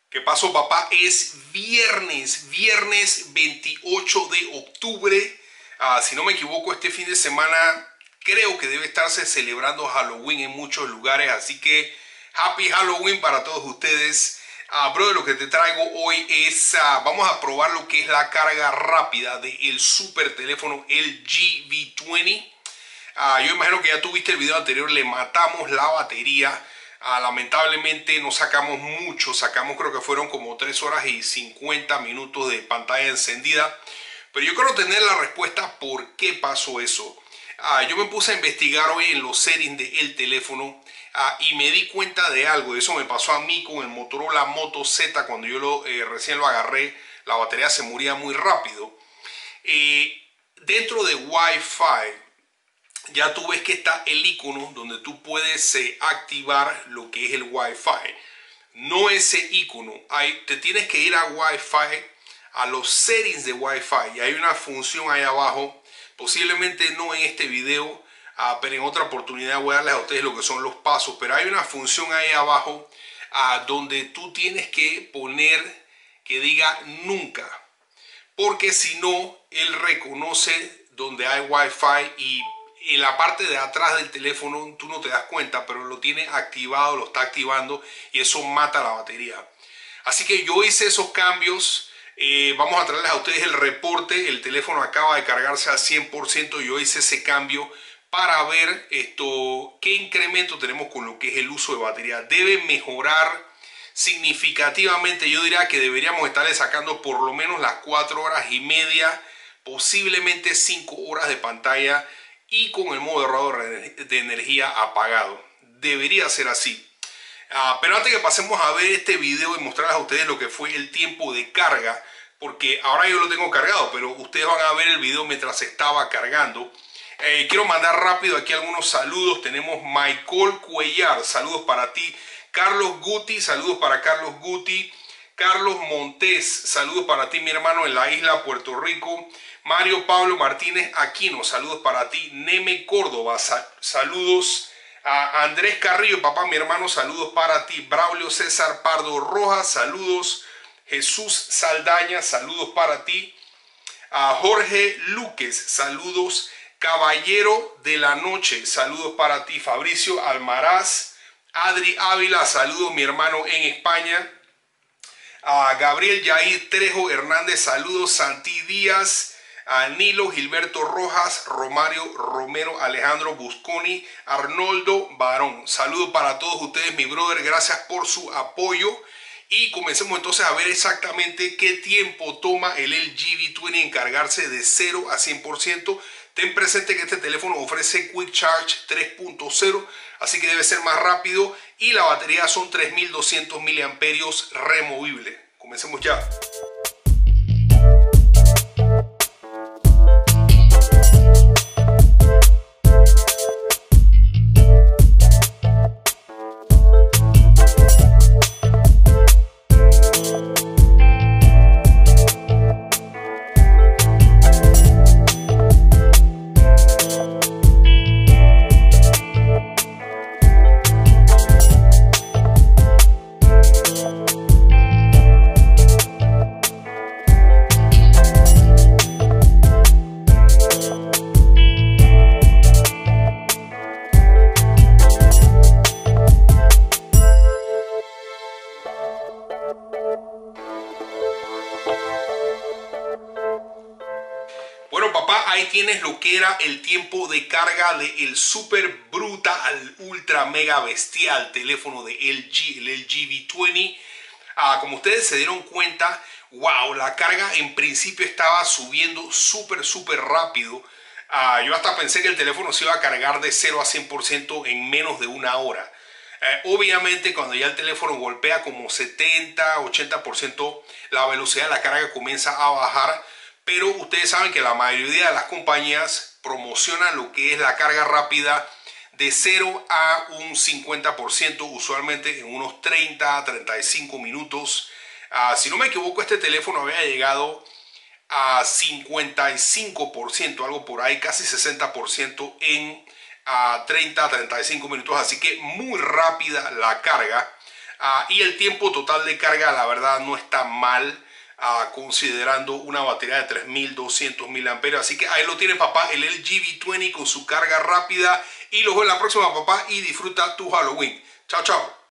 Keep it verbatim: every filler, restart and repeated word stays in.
¿Qué pasó, papá? Es viernes, viernes veintiocho de octubre. Uh, si no me equivoco, este fin de semana creo que debe estarse celebrando Halloween en muchos lugares. Así que Happy Halloween para todos ustedes. Uh, brother, lo que te traigo hoy es, uh, vamos a probar lo que es la carga rápida del super teléfono L G V veinte. Uh, yo imagino que ya tuviste el video anterior, le matamos la batería. Uh, lamentablemente no sacamos mucho, sacamos creo que fueron como tres horas y cincuenta minutos de pantalla encendida. Pero yo quiero tener la respuesta por qué pasó eso. Uh, yo me puse a investigar hoy en los settings del teléfono uh, y me di cuenta de algo. Eso me pasó a mí con el Motorola Moto Z cuando yo lo, eh, recién lo agarré. La batería se moría muy rápido. Eh, dentro de Wi-Fi ya tú ves que está el icono donde tú puedes eh, activar lo que es el Wi-Fi. No ese icono. Hay, te tienes que ir a Wi-Fi, a los settings de Wi-Fi. Y hay una función ahí abajo. Posiblemente no en este video, uh, pero en otra oportunidad voy a darles a ustedes lo que son los pasos. Pero hay una función ahí abajo uh, donde tú tienes que poner que diga nunca. Porque si no, él reconoce donde hay Wi-Fi y en la parte de atrás del teléfono tú no te das cuenta, pero lo tiene activado, lo está activando y eso mata la batería. Así que yo hice esos cambios. Eh, vamos a traerles a ustedes el reporte. El teléfono acaba de cargarse al cien por ciento. Yo hice ese cambio para ver esto, qué incremento tenemos con lo que es el uso de batería. Debe mejorar significativamente. Yo diría que deberíamos estarle sacando por lo menos las cuatro horas y media, posiblemente cinco horas de pantalla, y con el modo de ahorro de energía apagado. Debería ser así. Uh, pero antes que pasemos a ver este video y mostrarles a ustedes lo que fue el tiempo de carga, porque ahora yo lo tengo cargado, pero ustedes van a ver el video mientras estaba cargando. Eh, quiero mandar rápido aquí algunos saludos. Tenemos Michael Cuellar, saludos para ti. Carlos Guti, saludos para Carlos Guti. Carlos Montes, saludos para ti, mi hermano, en la isla Puerto Rico. Mario Pablo Martínez Aquino, saludos para ti. Neme Córdoba, sal saludos. A Andrés Carrillo, papá, mi hermano, saludos para ti. Braulio César Pardo Rojas, saludos. Jesús Saldaña, saludos para ti. A Jorge Luques, saludos. Caballero de la Noche, saludos para ti. Fabricio Almaraz, Adri Ávila, saludos, mi hermano, en España. A Gabriel Yair Trejo Hernández, saludos. Santi Díaz, a Nilo Gilberto Rojas, Romario Romero, Alejandro Busconi, Arnoldo Barón. Saludos para todos ustedes, mi brother. Gracias por su apoyo. Y comencemos entonces a ver exactamente qué tiempo toma el L G V veinte en cargarse de cero a cien por ciento. Ten presente que este teléfono ofrece Quick Charge tres punto cero, así que debe ser más rápido. Y la batería son tres mil doscientos miliamperios removible. Comencemos ya. Bueno, papá, ahí tienes lo que era el tiempo de carga del super brutal, ultra mega bestial teléfono de L G, el L G V veinte. Ah, como ustedes se dieron cuenta, wow, la carga en principio estaba subiendo súper, súper rápido. Ah, yo hasta pensé que el teléfono se iba a cargar de cero a cien por ciento en menos de una hora. Eh, obviamente, cuando ya el teléfono golpea como setenta, ochenta por ciento, la velocidad de la carga comienza a bajar. Pero ustedes saben que la mayoría de las compañías promocionan lo que es la carga rápida de cero a un cincuenta por ciento, usualmente en unos treinta a treinta y cinco minutos. Uh, si no me equivoco, este teléfono había llegado a cincuenta y cinco por ciento, algo por ahí, casi sesenta por ciento en uh, treinta a treinta y cinco minutos. Así que muy rápida la carga. Uh, y el tiempo total de carga, la verdad, no está mal. Uh, considerando una batería de tres mil doscientos miliamperios. Así que ahí lo tiene, papá, el L G V veinte con su carga rápida. Y los veo en la próxima, papá, y disfruta tu Halloween. Chao, chao.